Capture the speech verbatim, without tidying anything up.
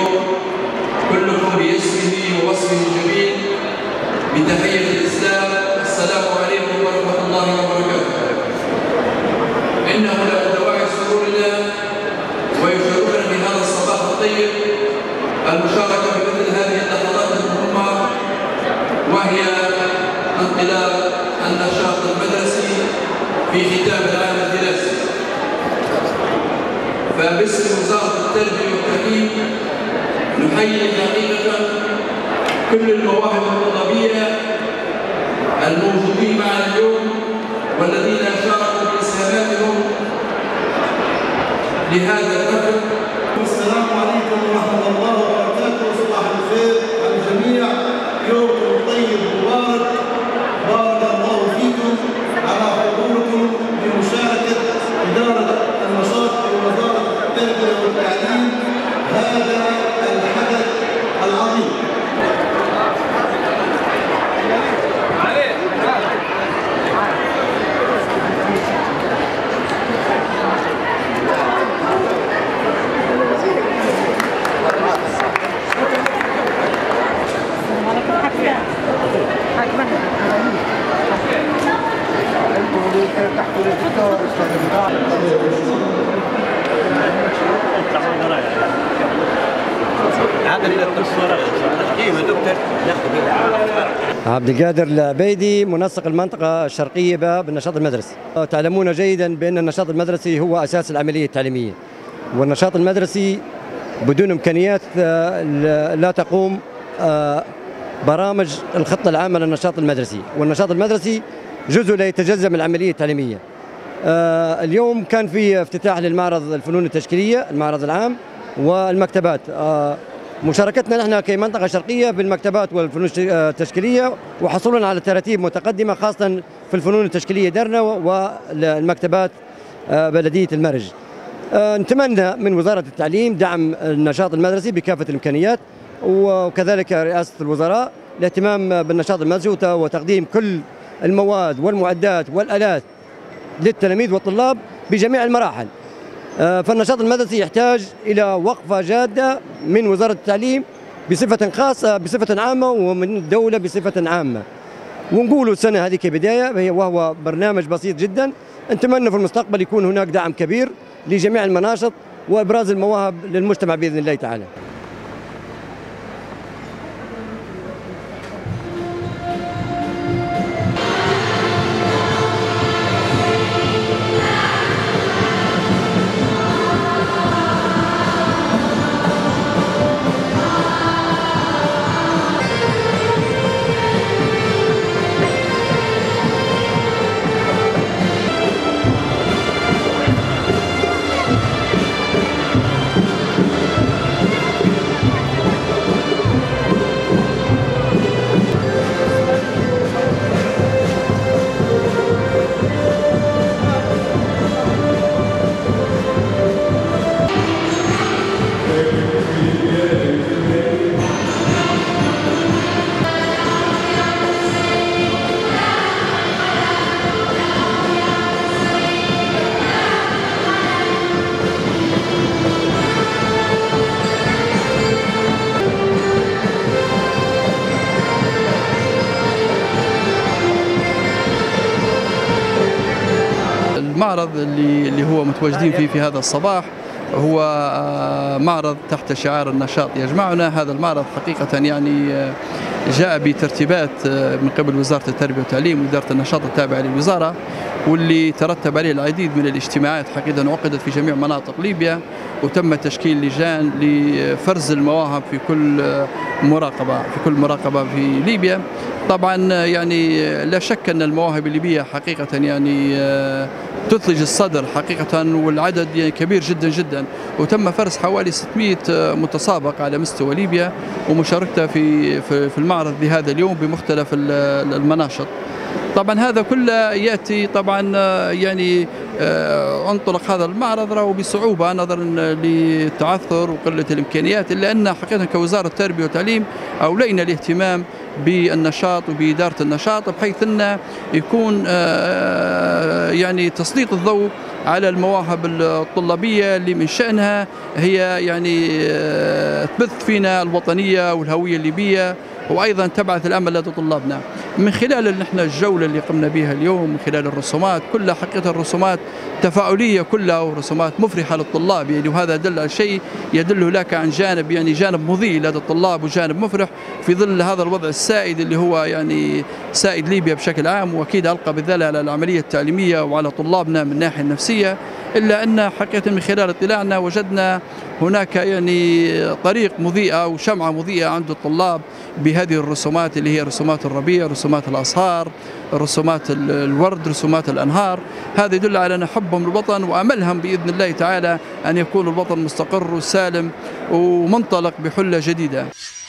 اليوم كلكم باسمه ووصفه الجميل بتحية الإسلام: السلام عليكم ورحمة الله وبركاته. إنه لا دواعي سرورنا ويشرفنا في هذا الصباح الطيب المشاركة في مثل هذه اللحظات المهمة، وهي انطلاق النشاط المدرسي في ختام العام الدراسي. فباسم وزارة التربية والتعليم نحيي حقيقة كل المواهب الطلابية الموجودين معنا اليوم والذين شاركوا بإسهاماتهم لهذا الحفل. السلام عليكم ورحمة الله وبركاته. صباح الخير على الجميع، يومكم طيب مبارك، بارك الله فيكم على حضوركم بمشاركة إدارة النشاط في وزارة التربية والتعليم هذا الحدث العظيم. عبد القادر العبيدي، منسق المنطقة الشرقية بالنشاط المدرسي. تعلمون جيدا بأن النشاط المدرسي هو أساس العملية التعليمية، والنشاط المدرسي بدون إمكانيات لا تقوم برامج الخطة العامة للنشاط المدرسي، والنشاط المدرسي جزء لا يتجزأ من العملية التعليمية. اليوم كان في افتتاح للمعرض الفنون التشكيلية، المعرض العام، والمكتبات. مشاركتنا نحن كمنطقة شرقية بالمكتبات والفنون التشكيلية، وحصولنا على تراتيب متقدمة خاصة في الفنون التشكيلية درنا والمكتبات بلدية المرج. نتمنى من وزارة التعليم دعم النشاط المدرسي بكافة الإمكانيات، وكذلك رئاسة الوزراء الاهتمام بالنشاط المدرسي وتقديم كل المواد والمعدات والآلات للتلاميذ والطلاب بجميع المراحل. فالنشاط المدرسي يحتاج إلى وقفة جادة من وزارة التعليم بصفة خاصة بصفة عامة، ومن الدولة بصفة عامة. ونقول السنة هذه كبداية، وهو برنامج بسيط جدا. نتمنى في المستقبل يكون هناك دعم كبير لجميع المناشط وإبراز المواهب للمجتمع بإذن الله تعالى. المعرض اللي اللي هو متواجدين فيه في هذا الصباح هو معرض تحت شعار النشاط يجمعنا. هذا المعرض حقيقة يعني جاء بترتيبات من قبل وزارة التربية والتعليم وإدارة النشاط التابعة للوزارة، واللي ترتب عليه العديد من الاجتماعات حقيقة عقدت في جميع مناطق ليبيا، وتم تشكيل لجان لفرز المواهب في كل مراقبة في كل مراقبة في ليبيا. طبعا يعني لا شك أن المواهب الليبية حقيقة يعني تثلج الصدر حقيقة، والعدد يعني كبير جدا جدا، وتم فرز حوالي ستمئة متسابق على مستوى ليبيا ومشاركته في في المعرض لهذا اليوم بمختلف المناشط. طبعا هذا كله ياتي طبعا يعني انطلق هذا المعرض راهو بصعوبة نظرا للتعثر وقلة الإمكانيات، إلا أن حقيقة كوزارة التربية والتعليم أولينا الاهتمام بالنشاط وبإدارة النشاط بحيث أنه يكون يعني تسليط الضوء على المواهب الطلابية اللي من شأنها هي يعني تبث فينا الوطنية والهوية الليبية، وأيضا تبعث الأمل لدى طلابنا. من خلال نحن الجولة اللي قمنا بها اليوم، من خلال الرسومات كلها حقيقة الرسومات تفاعلية كلها ورسومات مفرحة للطلاب يعني، وهذا دل على شيء يدل لك عن جانب يعني جانب مضيء لدى الطلاب وجانب مفرح في ظل هذا الوضع السائد اللي هو يعني سائد ليبيا بشكل عام، وأكيد ألقى بالذات على العملية التعليمية وعلى طلابنا من الناحية النفسية. إلا أن حقيقة من خلال اطلاعنا وجدنا هناك يعني طريق مضيئة وشمعة مضيئة عند الطلاب بهذه الرسومات اللي هي رسومات الربيع، رسومات الأزهار، رسومات الورد، رسومات الأنهار. هذا يدل على أن حبهم للوطن وأملهم بإذن الله تعالى أن يكون الوطن مستقر وسالم ومنطلق بحلة جديدة.